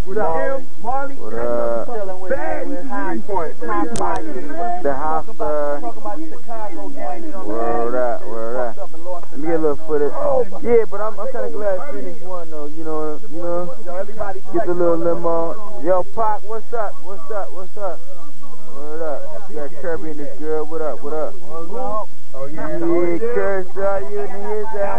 Marley. What up? Bad. 3 points. The house, word up, word up. Let me get a little footage. Yeah, but I'm kind of glad Phoenix won though. You know. Get the little limo. Yo, Pac, what's up? What's up? What's up? Word up. You got Kirby and this girl. What up? What up? Oh yeah. Yeah, Kirby, you in his